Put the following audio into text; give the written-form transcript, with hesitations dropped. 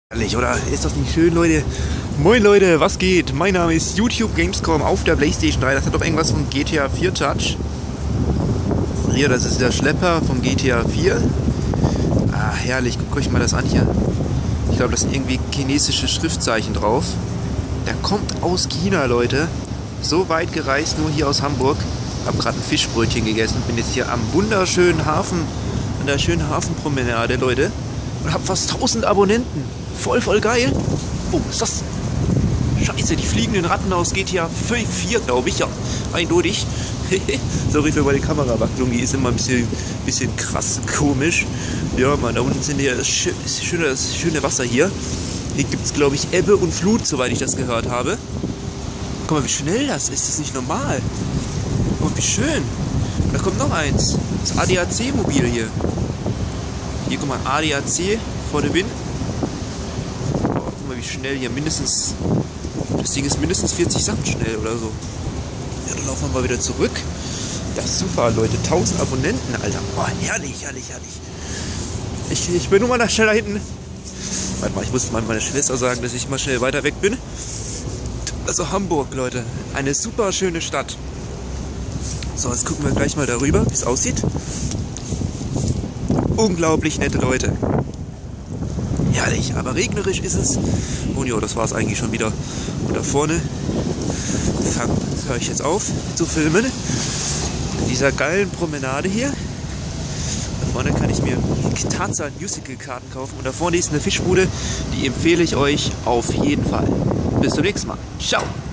Herrlich, oder? Ist das nicht schön, Leute? Moin Leute, was geht? Mein Name ist YouTube Gamescom auf der Playstation 3. Das hat doch irgendwas von GTA 4 Touch. Hier, das ist der Schlepper von GTA 4. Ah, herrlich, guckt euch mal das an hier. Ich glaube, das sind irgendwie chinesische Schriftzeichen drauf. Der kommt aus China, Leute. So weit gereist, nur hier aus Hamburg. Hab gerade ein Fischbrötchen gegessen. Bin jetzt hier am wunderschönen Hafen, an der schönen Hafenpromenade, Leute. Und hab fast 1000 Abonnenten. Voll geil. Oh, ist das? Scheiße, die fliegenden Ratten aus GTA 4, glaube ich. Ja, eindeutig. Sorry für meine Kamerawacklung, die ist immer ein bisschen krass komisch. Ja, Mann, da unten sind ja das schöne Wasser hier. Hier gibt es, glaube ich, Ebbe und Flut, soweit ich das gehört habe. Guck mal, wie schnell das ist. Das ist nicht normal. Und wie schön. Und da kommt noch eins. Das ADAC-Mobil hier. Hier, guck mal, ADAC vor dem Wind. Guck mal, wie schnell hier mindestens. Das Ding ist mindestens 40 Sachen schnell oder so. Ja, dann laufen wir mal wieder zurück. Das ist super, Leute. 1000 Abonnenten, Alter. Boah, herrlich. Ich bin nur mal da schnell da hinten. Warte mal, ich muss mal meiner Schwester sagen, dass ich mal schnell weiter weg bin. Also Hamburg, Leute. Eine super schöne Stadt. So, jetzt gucken wir gleich mal darüber, wie es aussieht. Unglaublich nette Leute. Herrlich, aber regnerisch ist es. Und ja, das war es eigentlich schon wieder. Und da vorne höre ich jetzt auf zu filmen. In dieser geilen Promenade hier. Da vorne kann ich mir Tarzan Musical-Karten kaufen. Und da vorne ist eine Fischbude, die empfehle ich euch auf jeden Fall. Bis zum nächsten Mal. Ciao.